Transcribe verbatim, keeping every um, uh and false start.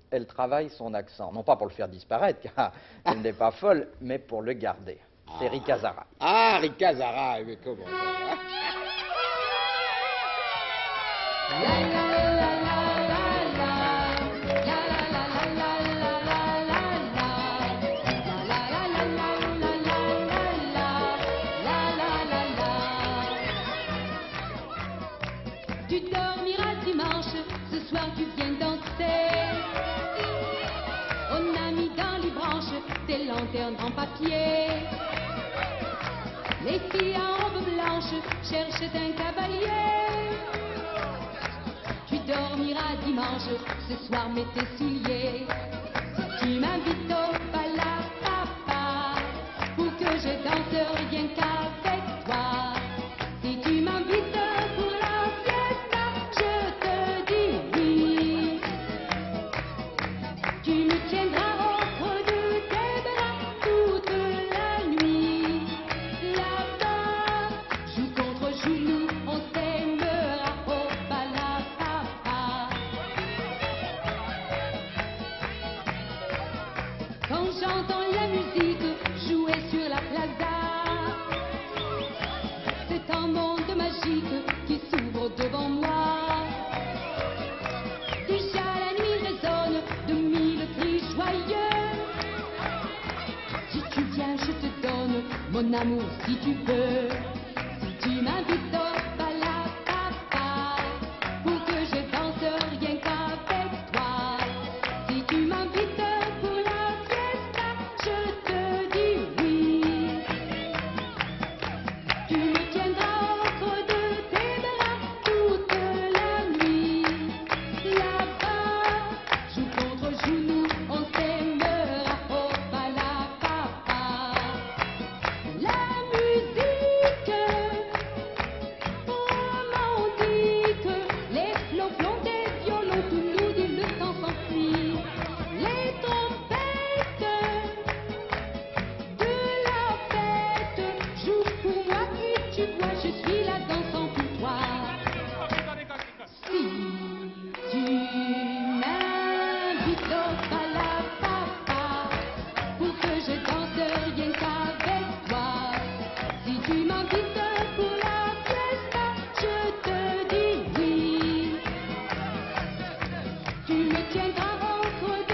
elle travaille son accent. Non pas pour le faire disparaître, car elle n'est pas folle, mais pour le garder. C'est Rika Zara. Ah, Rika Zara, mais comment ça, hein? Tu dormiras dimanche, ce soir tu viens danser. On a mis dans les branches des lanternes en papier. Les filles en robe blanche cherchent un cavalier. Tu dormiras dimanche, ce soir mets tes souliers. Tu m'invites au balapapa pour que je danse rien qu'avec toi. Si tu m'invites pour la fiesta, je te dis oui. Tu me tiendras au creux de tes bras toute la nuit. Là-bas, joue contre genou, on s'aimera au balapapa. Quand j'entends la musique jouer sur la plaza, c'est un monde magique qui s'ouvre devant moi. Déjà la nuit résonne de mille cris joyeux. Si tu viens, je te donne mon amour si tu veux. Si tu m'invites au balapapa pour que je danse rien qu'avec toi. Si tu m'invites pour la fiesta, je te dis oui. Tu me tiendras au creux de tes bras toute la nuit. Là-bas, joue contre genou, on s'aimera au balapapa. La musique romantique, les flocons des violons, tout nous dit le temps s'enfuit. Les trompettes de la fête jouent pour moi et tu vois, je suis la dansante pour toi. Si tu m'invites au balapapa pour que je danse rien qu'avec toi. Si tu m'invites pour la fiesta, je te dis oui. Tu me tiendras au creux